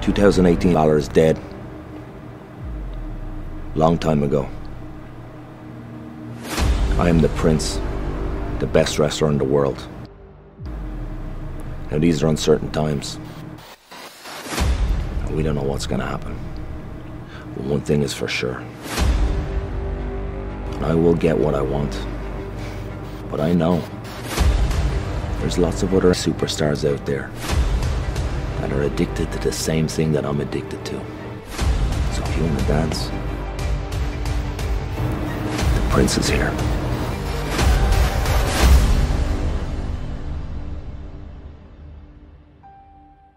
2018, Bálor is dead. Long time ago. I am the Prince, the best wrestler in the world. Now these are uncertain times. We don't know what's gonna happen. But one thing is for sure. I will get what I want. But I know there's lots of other superstars out there that are addicted to the same thing that I'm addicted to. So if you want to dance, the Prince is here.